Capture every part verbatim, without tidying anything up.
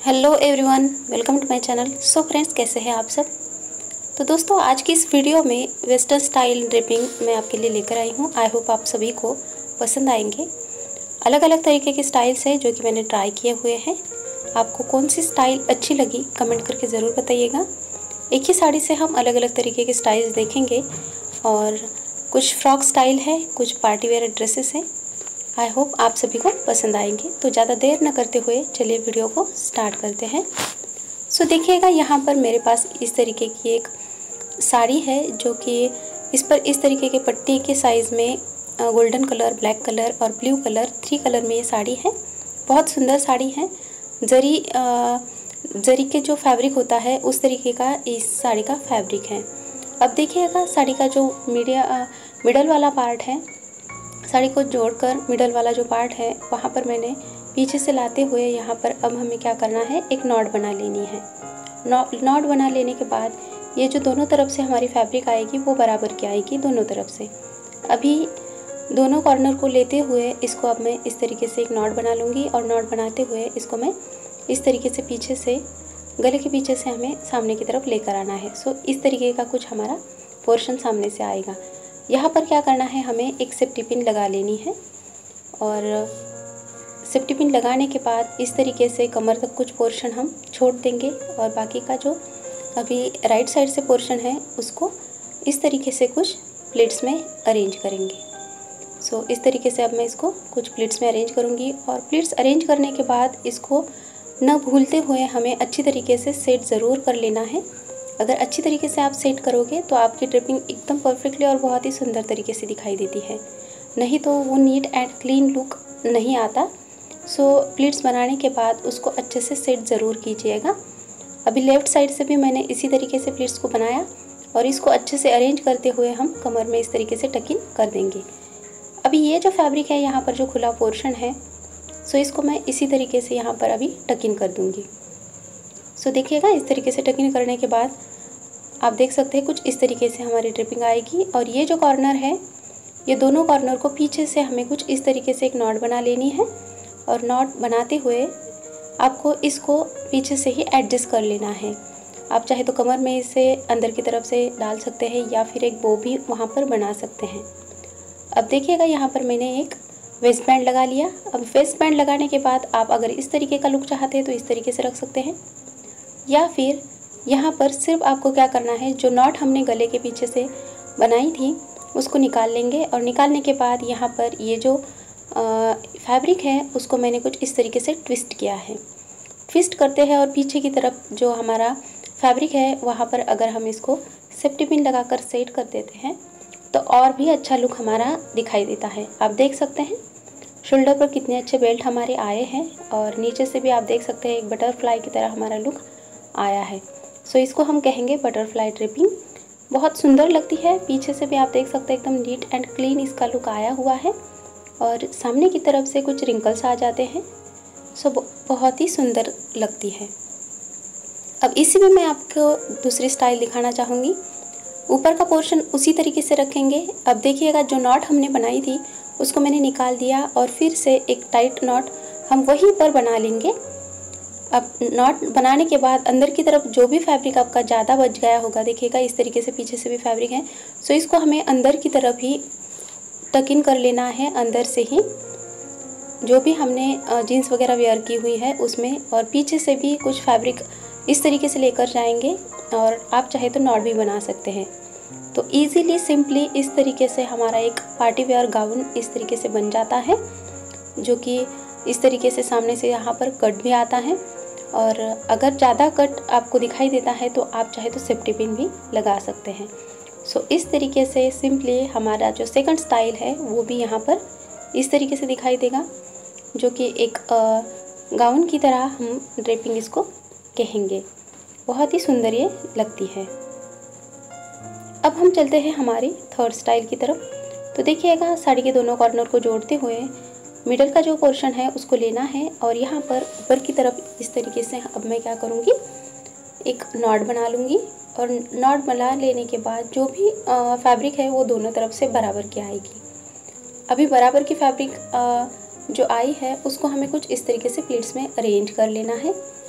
Hello everyone, welcome to my channel. So friends, कैसे हैं आप सब। तो दोस्तों, आज की इस वीडियो में वेस्टर्न स्टाइल ड्रेपिंग मैं आपके लिए लेकर आई हूँ। आई होप आप सभी को पसंद आएंगे। अलग अलग तरीके के स्टाइल्स हैं जो कि मैंने ट्राई किए हुए हैं। आपको कौन सी स्टाइल अच्छी लगी कमेंट करके ज़रूर बताइएगा। एक ही साड़ी से हम अलग अलग तरीके के स्टाइल्स देखेंगे और कुछ फ्रॉक स्टाइल है, कुछ पार्टी वेयर ड्रेसेस हैं। आई होप आप सभी को पसंद आएंगे। तो ज़्यादा देर न करते हुए चलिए वीडियो को स्टार्ट करते हैं। सो देखिएगा, यहाँ पर मेरे पास इस तरीके की एक साड़ी है जो कि इस पर इस तरीके के पट्टी के साइज़ में गोल्डन कलर, ब्लैक कलर और ब्लू कलर, थ्री कलर में ये साड़ी है। बहुत सुंदर साड़ी है। जरी जरी के जो फैब्रिक होता है उस तरीके का इस साड़ी का फैब्रिक है। अब देखिएगा, साड़ी का जो मीडिया मिडल वाला पार्ट है, साड़ी को जोड़कर मिडल वाला जो पार्ट है वहाँ पर मैंने पीछे से लाते हुए यहाँ पर अब हमें क्या करना है, एक नॉट बना लेनी है। नॉट बना लेने के बाद ये जो दोनों तरफ से हमारी फैब्रिक आएगी वो बराबर की आएगी दोनों तरफ से। अभी दोनों कॉर्नर को लेते हुए इसको अब मैं इस तरीके से एक नॉट बना लूँगी और नॉट बनाते हुए इसको मैं इस तरीके से पीछे से, गले के पीछे से हमें सामने की तरफ लेकर आना है। सो इस तरीके का कुछ हमारा पोर्शन सामने से आएगा। यहाँ पर क्या करना है, हमें एक सेफ्टी पिन लगा लेनी है और सेफ्टी पिन लगाने के बाद इस तरीके से कमर तक कुछ पोर्शन हम छोड़ देंगे और बाकी का जो अभी राइट साइड से पोर्शन है उसको इस तरीके से कुछ प्लेट्स में अरेंज करेंगे। सो इस तरीके से अब मैं इसको कुछ प्लेट्स में अरेंज करूँगी और प्लेट्स अरेंज करने के बाद इसको न भूलते हुए हमें अच्छी तरीके से सेट ज़रूर कर लेना है। अगर अच्छी तरीके से आप सेट करोगे तो आपकी ड्रेपिंग एकदम परफेक्टली और बहुत ही सुंदर तरीके से दिखाई देती है, नहीं तो वो नीट एंड क्लीन लुक नहीं आता। सो प्लीट्स बनाने के बाद उसको अच्छे से सेट ज़रूर कीजिएगा। अभी लेफ़्ट साइड से भी मैंने इसी तरीके से प्लीट्स को बनाया और इसको अच्छे से अरेंज करते हुए हम कमर में इस तरीके से टकिन कर देंगे। अभी ये जो फैब्रिक है, यहाँ पर जो खुला पोर्शन है, सो इसको मैं इसी तरीके से यहाँ पर अभी टकिन कर दूँगी। सो देखिएगा, इस तरीके से टकिन करने के बाद आप देख सकते हैं कुछ इस तरीके से हमारी ड्रिपिंग आएगी। और ये जो कॉर्नर है, ये दोनों कॉर्नर को पीछे से हमें कुछ इस तरीके से एक नॉट बना लेनी है और नॉट बनाते हुए आपको इसको पीछे से ही एडजस्ट कर लेना है। आप चाहे तो कमर में इसे अंदर की तरफ से डाल सकते हैं या फिर एक बो भी वहाँ पर बना सकते हैं। अब देखिएगा, यहाँ पर मैंने एक वेस्ट बैंड लगा लिया। अब वेस्ट बैंड लगाने के बाद आप अगर इस तरीके का लुक चाहते हैं तो इस तरीके से रख सकते हैं, या फिर यहाँ पर सिर्फ आपको क्या करना है, जो नॉट हमने गले के पीछे से बनाई थी उसको निकाल लेंगे और निकालने के बाद यहाँ पर ये जो फैब्रिक है उसको मैंने कुछ इस तरीके से ट्विस्ट किया है। ट्विस्ट करते हैं और पीछे की तरफ जो हमारा फैब्रिक है वहाँ पर अगर हम इसको सेफ्टी पिन लगाकर सेट कर देते हैं तो और भी अच्छा लुक हमारा दिखाई देता है। आप देख सकते हैं शोल्डर पर कितने अच्छे बेल्ट हमारे आए हैं और नीचे से भी आप देख सकते हैं एक बटरफ्लाई की तरह हमारा लुक आया है। सो so, इसको हम कहेंगे बटरफ्लाई ड्रिपिंग। बहुत सुंदर लगती है। पीछे से भी आप देख सकते हैं एकदम नीट एंड क्लीन इसका लुक आया हुआ है और सामने की तरफ से कुछ रिंकल्स आ जाते हैं। सो so, बहुत ही सुंदर लगती है। अब इसी में मैं आपको दूसरी स्टाइल दिखाना चाहूँगी। ऊपर का पोर्शन उसी तरीके से रखेंगे। अब देखिएगा, जो नॉट हमने बनाई थी उसको मैंने निकाल दिया और फिर से एक टाइट नॉट हम वहीं पर बना लेंगे। अब नॉट बनाने के बाद अंदर की तरफ जो भी फैब्रिक आपका ज़्यादा बच गया होगा, देखिएगा इस तरीके से पीछे से भी फैब्रिक है, सो इसको हमें अंदर की तरफ ही टकिन कर लेना है। अंदर से ही जो भी हमने जीन्स वगैरह वेयर की हुई है उसमें, और पीछे से भी कुछ फैब्रिक इस तरीके से लेकर जाएंगे और आप चाहे तो नॉट भी बना सकते हैं। तो ईजीली सिंपली इस तरीके से हमारा एक पार्टी वेयर गाउन इस तरीके से बन जाता है, जो कि इस तरीके से सामने से यहाँ पर कट भी आता है। और अगर ज़्यादा कट आपको दिखाई देता है तो आप चाहे तो सेफ्टी पिन भी लगा सकते हैं। सो so, इस तरीके से सिंपली हमारा जो सेकंड स्टाइल है वो भी यहाँ पर इस तरीके से दिखाई देगा, जो कि एक गाउन की तरह हम ड्रेपिंग इसको कहेंगे। बहुत ही सुंदर ये लगती है। अब हम चलते हैं हमारी थर्ड स्टाइल की तरफ। तो देखिएगा, साड़ी के दोनों कॉर्नर को जोड़ते हुए मिडल का जो पोर्शन है उसको लेना है और यहाँ पर ऊपर की तरफ इस तरीके से अब मैं क्या करूँगी, एक नॉट बना लूँगी और नॉट बना लेने के बाद जो भी फैब्रिक है वो दोनों तरफ से बराबर की आएगी। अभी बराबर की फैब्रिक जो आई है उसको हमें कुछ इस तरीके से प्लेट्स में अरेंज कर लेना है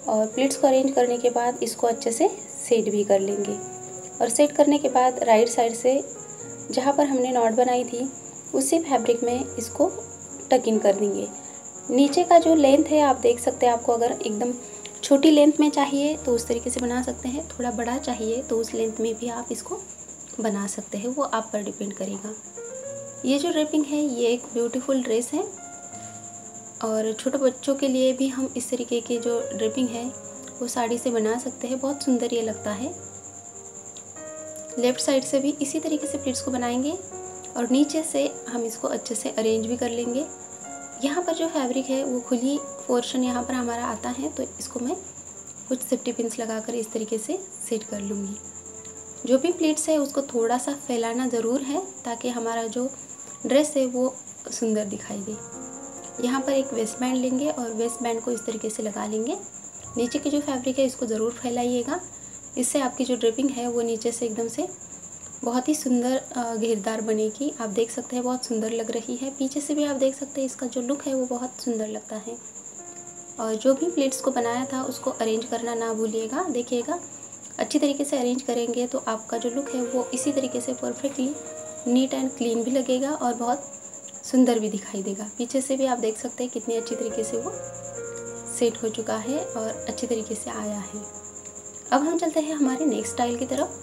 और प्लेट्स को अरेंज करने के बाद इसको अच्छे से सेट भी कर लेंगे। और सेट करने के बाद राइट साइड से जहाँ पर हमने नॉट बनाई थी उसी फैब्रिक में इसको टक इन कर देंगे। नीचे का जो लेंथ है आप देख सकते हैं, आपको अगर एकदम छोटी लेंथ में चाहिए तो उस तरीके से बना सकते हैं, थोड़ा बड़ा चाहिए तो उस लेंथ में भी आप इसको बना सकते हैं, वो आप पर डिपेंड करेगा। ये जो ड्रेपिंग है ये एक ब्यूटीफुल ड्रेस है और छोटे बच्चों के लिए भी हम इस तरीके की जो ड्रेपिंग है वो साड़ी से बना सकते हैं, बहुत सुंदर ये लगता है। लेफ़्ट साइड से भी इसी तरीके से प्लीट्स को बनाएंगे और नीचे से हम इसको अच्छे से अरेंज भी कर लेंगे। यहाँ पर जो फैब्रिक है वो खुली पोर्शन यहाँ पर हमारा आता है, तो इसको मैं कुछ सेफ्टी पिन्स लगाकर इस तरीके से सेट कर लूँगी। जो भी प्लीट्स है उसको थोड़ा सा फैलाना ज़रूर है ताकि हमारा जो ड्रेस है वो सुंदर दिखाई दे। यहाँ पर एक वेस्ट बैंड लेंगे और वेस्ट बैंड को इस तरीके से लगा लेंगे। नीचे की जो फैब्रिक है इसको ज़रूर फैलाइएगा, इससे आपकी जो ड्रेपिंग है वो नीचे से एकदम से बहुत ही सुंदर घेरदार बनेगी। आप देख सकते हैं बहुत सुंदर लग रही है। पीछे से भी आप देख सकते हैं इसका जो लुक है वो बहुत सुंदर लगता है। और जो भी प्लेट्स को बनाया था उसको अरेंज करना ना भूलिएगा। देखिएगा अच्छी तरीके से अरेंज करेंगे तो आपका जो लुक है वो इसी तरीके से परफेक्टली नीट एंड क्लीन भी लगेगा और बहुत सुंदर भी दिखाई देगा। पीछे से भी आप देख सकते हैं कितनी अच्छी तरीके से वो सेट हो चुका है और अच्छी तरीके से आया है। अब हम चलते हैं हमारे नेक्स्ट स्टाइल की तरफ।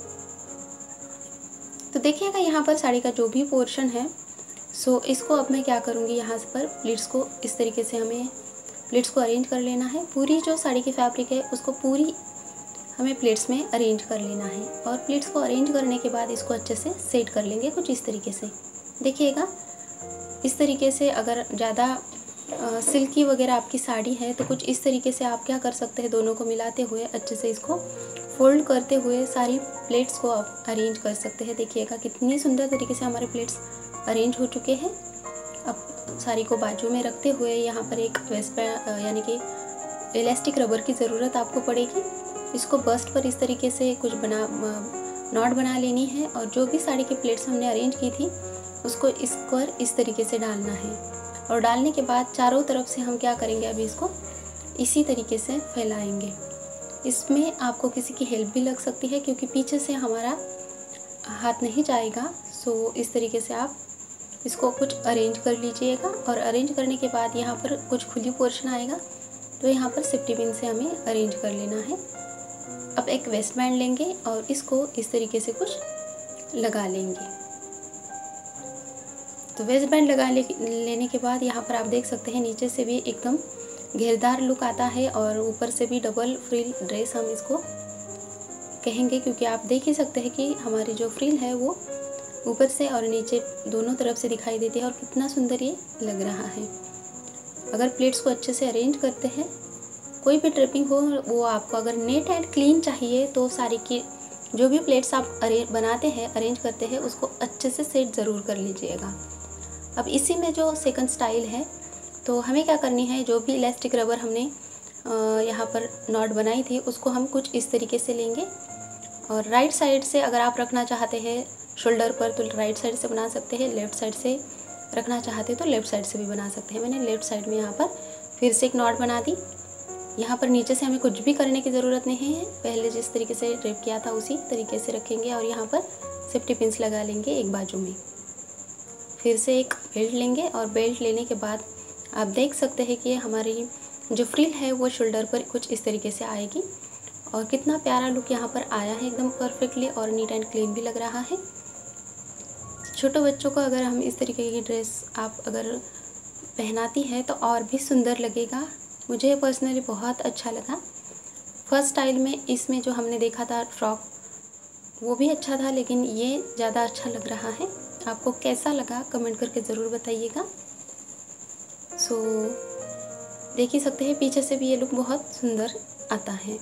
तो देखिएगा यहाँ पर साड़ी का जो भी पोर्शन है, सो इसको अब मैं क्या करूँगी, यहाँ पर प्लीट्स को इस तरीके से हमें प्लीट्स को अरेंज कर लेना है। पूरी जो साड़ी की फैब्रिक है उसको पूरी हमें प्लेट्स में अरेंज कर लेना है और प्लेट्स को अरेंज करने के बाद इसको अच्छे से सेट कर लेंगे कुछ इस तरीके से। देखिएगा इस तरीके से अगर ज़्यादा सिल्की वगैरह आपकी साड़ी है तो कुछ इस तरीके से आप क्या कर सकते हैं, दोनों को मिलाते हुए अच्छे से इसको फोल्ड करते हुए सारी प्लेट्स को आप अरेंज कर सकते हैं। देखिएगा कितनी सुंदर तरीके से हमारे प्लेट्स अरेंज हो चुके हैं। अब साड़ी को बाजू में रखते हुए यहाँ पर एक वेस्ट यानी कि इलास्टिक रबर की ज़रूरत आपको पड़ेगी। इसको बस्ट पर इस तरीके से कुछ बना नॉट बना लेनी है और जो भी साड़ी की प्लेट्स हमने अरेंज की थी उसको इस पर इस तरीके से डालना है। और डालने के बाद चारों तरफ से हम क्या करेंगे, अभी इसको इसी तरीके से फैलाएंगे। इसमें आपको किसी की हेल्प भी लग सकती है क्योंकि पीछे से हमारा हाथ नहीं जाएगा। सो इस तरीके से आप इसको कुछ अरेंज कर लीजिएगा और अरेंज करने के बाद यहाँ पर कुछ खुली पोर्शन आएगा तो यहाँ पर सेफ्टी पिन से हमें अरेंज कर लेना है। अब एक वेस्ट बैंड लेंगे और इसको इस तरीके से कुछ लगा लेंगे। तो वेस्ट बैंड लगा ले, लेने के बाद यहाँ पर आप देख सकते हैं नीचे से भी एकदम घेरदार लुक आता है और ऊपर से भी डबल फ्रिल ड्रेस हम इसको कहेंगे क्योंकि आप देख ही सकते हैं कि हमारी जो फ्रिल है वो ऊपर से और नीचे दोनों तरफ से दिखाई देती है और कितना सुंदर ये लग रहा है। अगर प्लेट्स को अच्छे से अरेंज करते हैं, कोई भी ड्रेपिंग हो वो आपको अगर नीट एंड क्लीन चाहिए तो साड़ी की जो भी प्लेट्स आप अरेंज बनाते हैं अरेंज करते हैं उसको अच्छे से सेट ज़रूर कर लीजिएगा। अब इसी में जो सेकंड स्टाइल है तो हमें क्या करनी है, जो भी इलास्टिक रबर हमने यहाँ पर नॉट बनाई थी उसको हम कुछ इस तरीके से लेंगे और राइट साइड से अगर आप रखना चाहते हैं शोल्डर पर तो राइट साइड से बना सकते हैं, लेफ़्ट साइड से रखना चाहते हैं तो लेफ़्ट साइड से भी बना सकते हैं। मैंने लेफ़्ट साइड में यहाँ पर फिर से एक नॉट बना दी। यहाँ पर नीचे से हमें कुछ भी करने की ज़रूरत नहीं है, पहले जिस तरीके से ड्रेप किया था उसी तरीके से रखेंगे और यहाँ पर सेफ्टी पिन्स लगा लेंगे एक बाजू में। फिर से एक बेल्ट लेंगे और बेल्ट लेने के बाद आप देख सकते हैं कि हमारी जो फ्रिल है वो शोल्डर पर कुछ इस तरीके से आएगी और कितना प्यारा लुक यहाँ पर आया है, एकदम परफेक्टली और नीट एंड क्लीन भी लग रहा है। छोटे बच्चों को अगर हम इस तरीके की ड्रेस आप अगर पहनाती है तो और भी सुंदर लगेगा। मुझे पर्सनली बहुत अच्छा लगा। फर्स्ट स्टाइल में इसमें जो हमने देखा था फ्रॉक वो भी अच्छा था, लेकिन ये ज़्यादा अच्छा लग रहा है। आपको कैसा लगा कमेंट करके ज़रूर बताइएगा। सो देख ही सकते हैं पीछे से भी ये लुक बहुत सुंदर आता है।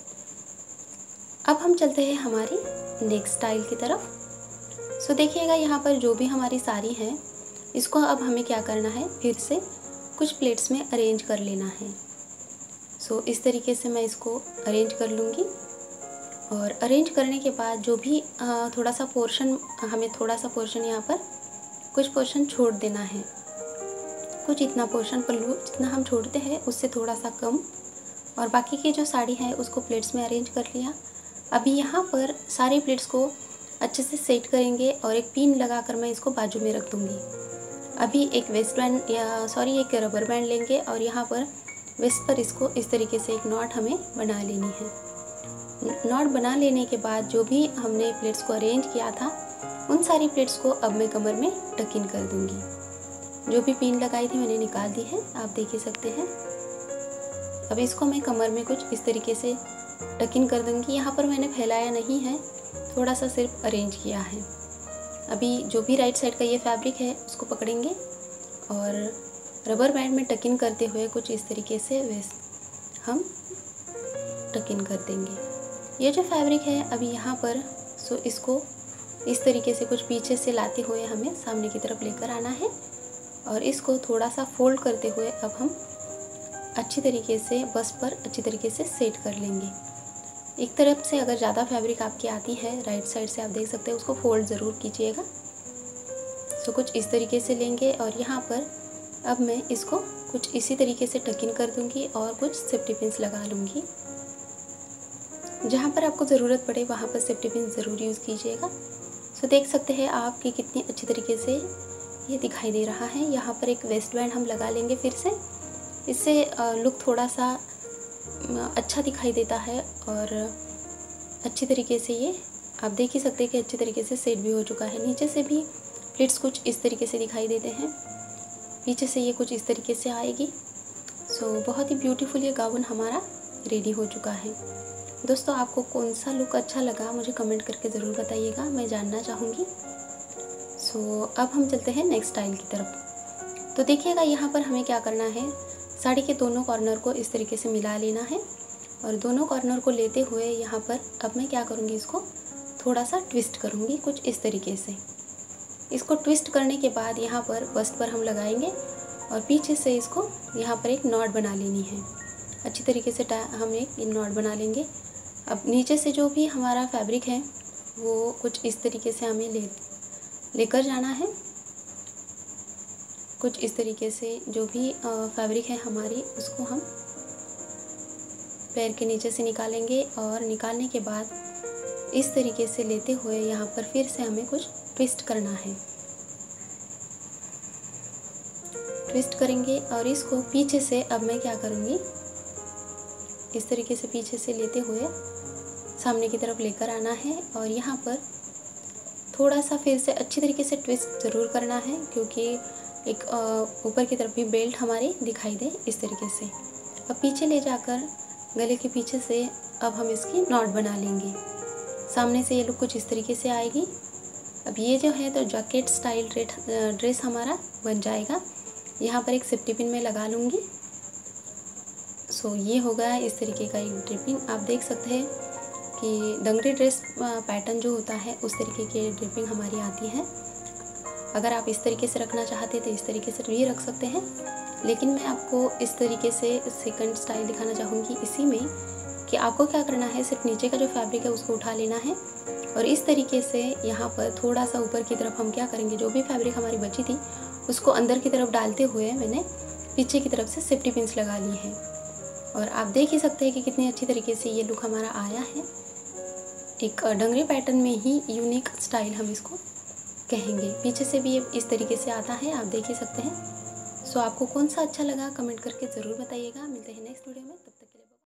अब हम चलते हैं हमारी नेक्स्ट स्टाइल की तरफ। सो देखिएगा यहाँ पर जो भी हमारी साड़ी है इसको अब हमें क्या करना है, फिर से कुछ प्लेट्स में अरेंज कर लेना है। सो इस तरीके से मैं इसको अरेंज कर लूँगी और अरेंज करने के बाद जो भी थोड़ा सा पोर्शन हमें थोड़ा सा पोर्शन यहाँ पर कुछ पोर्शन छोड़ देना है। कुछ इतना पोर्शन पल्लू जितना हम छोड़ते हैं उससे थोड़ा सा कम और बाकी की जो साड़ी है उसको प्लेट्स में अरेंज कर लिया। अभी यहाँ पर सारे प्लेट्स को अच्छे से सेट करेंगे और एक पिन लगाकर मैं इसको बाजू में रख दूँगी। अभी एक वेस्ट बैंड या सॉरी एक रबर बैंड लेंगे और यहाँ पर वेस्ट पर इसको इस तरीके से एक नॉट हमें बना लेनी है। नॉट बना लेने के बाद जो भी हमने प्लेट्स को अरेंज किया था उन सारी प्लेट्स को अब मैं कमर में टक इन कर दूँगी। जो भी पिन लगाई थी मैंने निकाल दी है, आप देख ही सकते हैं। अब इसको मैं कमर में कुछ इस तरीके से टक इन कर दूँगी। यहाँ पर मैंने फैलाया नहीं है, थोड़ा सा सिर्फ अरेंज किया है। अभी जो भी राइट साइड का ये फैब्रिक है उसको पकड़ेंगे और रबर बैंड में टक इन करते हुए कुछ इस तरीके से वैसे हम टक इन कर देंगे। ये जो फैब्रिक है अभी यहाँ पर सो इसको इस तरीके से कुछ पीछे से लाते हुए हमें सामने की तरफ लेकर आना है और इसको थोड़ा सा फोल्ड करते हुए अब हम अच्छी तरीके से बस पर अच्छी तरीके से सेट कर लेंगे। एक तरफ से अगर ज़्यादा फैब्रिक आपकी आती है राइट साइड से, आप देख सकते हैं, उसको फोल्ड ज़रूर कीजिएगा। सो कुछ इस तरीके से लेंगे और यहाँ पर अब मैं इसको कुछ इसी तरीके से टक इन कर दूँगी और कुछ सेफ्टी पिन्स लगा लूँगी। जहाँ पर आपको ज़रूरत पड़े वहाँ पर सेफ्टी पिन ज़रूर यूज़ कीजिएगा। सो देख सकते हैं आप कि कितनी अच्छी तरीके से ये दिखाई दे रहा है। यहाँ पर एक वेस्ट बैंड हम लगा लेंगे फिर से, इससे लुक थोड़ा सा अच्छा दिखाई देता है और अच्छी तरीके से ये आप देख ही सकते हैं कि अच्छी तरीके से सेट भी हो चुका है। नीचे से भी प्लेट्स कुछ इस तरीके से दिखाई देते हैं, पीछे से ये कुछ इस तरीके से आएगी। सो बहुत ही ब्यूटीफुल ये गाउन हमारा रेडी हो चुका है। दोस्तों आपको कौन सा लुक अच्छा लगा मुझे कमेंट करके ज़रूर बताइएगा, मैं जानना चाहूँगी। सो अब हम चलते हैं नेक्स्ट स्टाइल की तरफ। तो देखिएगा यहाँ पर हमें क्या करना है, साड़ी के दोनों कॉर्नर को इस तरीके से मिला लेना है और दोनों कॉर्नर को लेते हुए यहाँ पर अब मैं क्या करूँगी, इसको थोड़ा सा ट्विस्ट करूँगी कुछ इस तरीके से। इसको ट्विस्ट करने के बाद यहाँ पर बस्ट पर हम लगाएंगे और पीछे से इसको यहाँ पर एक नॉट बना लेनी है। अच्छी तरीके से हम एक नॉट बना लेंगे। अब नीचे से जो भी हमारा फैब्रिक है वो कुछ इस तरीके से हमें ले लेकर जाना है। कुछ इस तरीके से जो भी फैब्रिक है हमारी उसको हम पैर के नीचे से निकालेंगे और निकालने के बाद इस तरीके से लेते हुए यहाँ पर फिर से हमें कुछ ट्विस्ट करना है। ट्विस्ट करेंगे और इसको पीछे से अब मैं क्या करूँगी, इस तरीके से पीछे से लेते हुए सामने की तरफ लेकर आना है और यहाँ पर थोड़ा सा फिर से अच्छी तरीके से ट्विस्ट ज़रूर करना है क्योंकि एक ऊपर की तरफ भी बेल्ट हमारी दिखाई दे इस तरीके से। अब पीछे ले जाकर गले के पीछे से अब हम इसकी नॉट बना लेंगे। सामने से ये लुक कुछ इस तरीके से आएगी। अब ये जो है तो जैकेट स्टाइल ड्रेस हमारा बन जाएगा। यहाँ पर एक सेफ्टी पिन में लगा लूँगी। सो ये होगा इस तरीके का एक ड्रिपिंग। आप देख सकते हैं कि डंगरी ड्रेस पैटर्न जो होता है उस तरीके की ड्रिपिंग हमारी आती है। अगर आप इस तरीके से रखना चाहते हैं तो इस तरीके से भी रख सकते हैं, लेकिन मैं आपको इस तरीके से सेकंड स्टाइल दिखाना चाहूँगी इसी में कि आपको क्या करना है, सिर्फ नीचे का जो फैब्रिक है उसको उठा लेना है और इस तरीके से यहाँ पर थोड़ा सा ऊपर की तरफ हम क्या करेंगे, जो भी फैब्रिक हमारी बची थी उसको अंदर की तरफ डालते हुए मैंने पीछे की तरफ से सेफ्टी पिन्स लगा ली है और आप देख ही सकते हैं कि कितनी अच्छी तरीके से ये लुक हमारा आया है। एक डंगरी पैटर्न में ही यूनिक स्टाइल हम इसको कहेंगे। पीछे से भी ये इस तरीके से आता है, आप देख ही सकते हैं। सो आपको कौन सा अच्छा लगा कमेंट करके ज़रूर बताइएगा। मिलते हैं नेक्स्ट वीडियो में, तब तक के लिए।